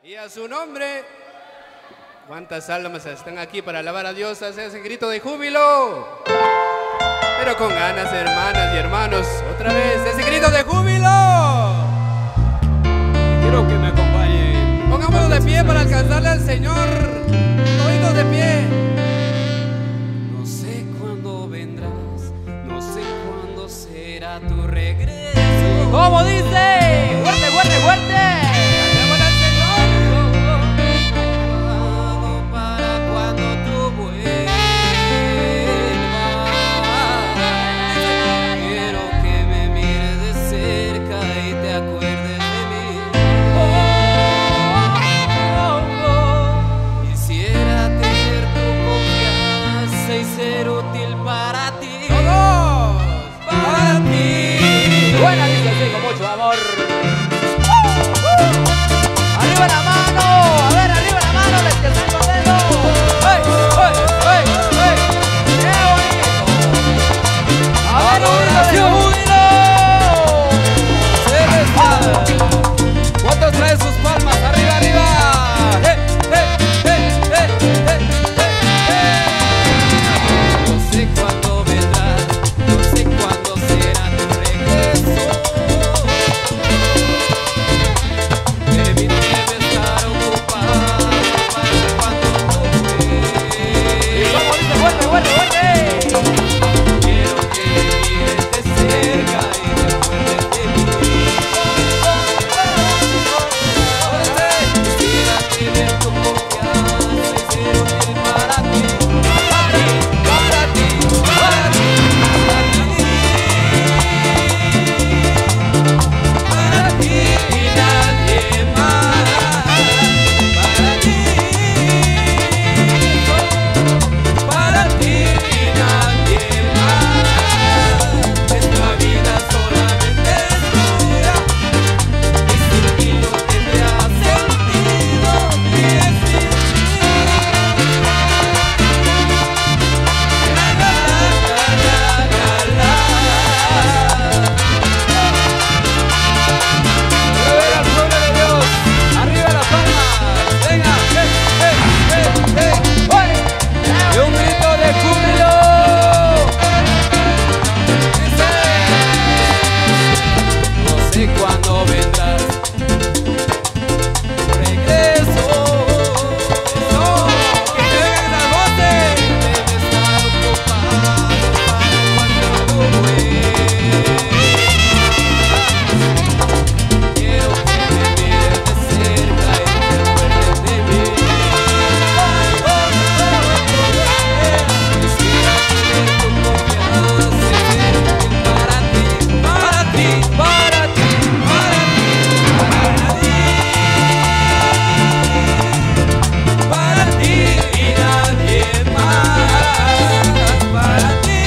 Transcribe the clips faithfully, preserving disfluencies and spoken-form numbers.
Y a su nombre, ¿cuántas almas están aquí para alabar a Dios? Hace ese grito de júbilo. Pero con ganas, hermanas y hermanos, otra vez, ese grito de júbilo. Quiero que me acompañen. Pongámonos de pie para alcanzarle al Señor. Toditos de pie. No sé cuándo vendrás, no sé cuándo será tu regreso. ¿Cómo dice? ¡Fuerte, fuerte, fuerte! ¡Alabamos al Señor! Para cuando tú vuelvas, quiero que me mires de cerca y te acuerdes de mí. Oh, oh, oh. Quisiera tener tu confianza y ser útil para ti. ¡Todos! Para ti. Buena, dice así, con mucho amor. ¡Arriba la mano! A ver, arriba la mano, les que están contentos. ¡Hey, hey, hey, hey! ¡Qué bonito! A ver, ¡Adoración! júbilo. Celestial. ¿Cuántos traen sus palmas? ¡Arriba, arriba! ¡Eh, eh, eh, eh, eh, eh, eh! No sé cuándo vendrás, no sé cuándo será tu regreso. Permíteme estar ocupado para cuando tú ¿Y cómo dice? ¡Fuerte, fuerte, fuerte! quiero que me mires de cerca y te acuerdes de mí. Quisiera tener tu confianza y ser útil para ti, para ti, para ti, para ti, para ti y nadie más, para ti, para ti y nadie más. Esta vida solamente es tuya y sin ti no tendría sentido mi existir. La, la, la, la, la, la. Arriba el pueblo de Dios, arriba las palmas, venga, hey, hey, hey, hey, hey. Y un grito de júbilo. Dice, no sé cuándo vendrás, regreso. No, que lleguen las voces. Debe estar ocupado para cuando tú vuelvas. Quiero que me mires de cerca y te acuerdes de mí. Quisiera tener tu confianza y ser útil para ti, para ti, para ti, para ti, para ti, para ti y nadie más, para ti,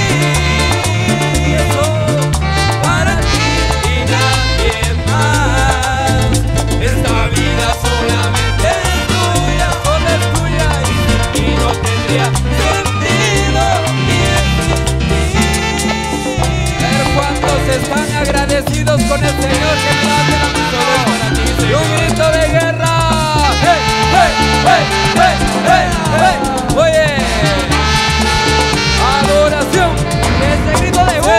eso, para ti y nadie más. Esta vida solamente es tuya, solo es tuya y sin ti no tendría sentido ni existir. Ver cuántos están agradecidos con el Señor que nos hace la mano. Y un grito de guerra. ¡Hey, hey, hey, hey, hey, hey! Oye, adoración. ¡Ese grito de júbilo!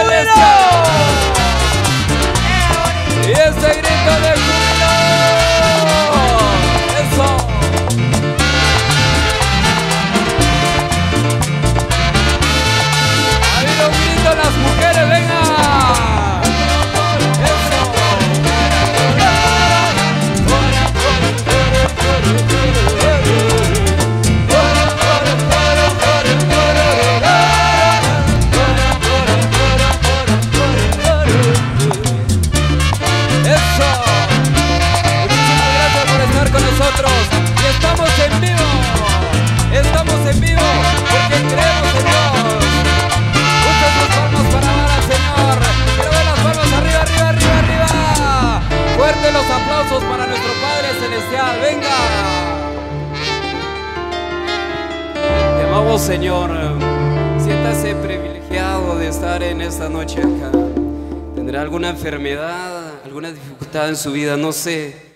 Y ese grito de júbilo. Eso. Ahí lo grito las mujeres, venga. Eso. Eso. Muchísimas gracias por estar con nosotros. Y estamos en vivo. Estamos en vivo porque creemos en Dios. Muchas más palmas para alabar al Señor. Quiero ver las palmas arriba, arriba, arriba, arriba. Fuertes los aplausos para nuestro Padre Celestial. Venga. Te amamos, Señor. Siéntase privilegiado de estar en esta noche acá. ¿Tendrá alguna enfermedad, alguna dificultad en su vida? No sé.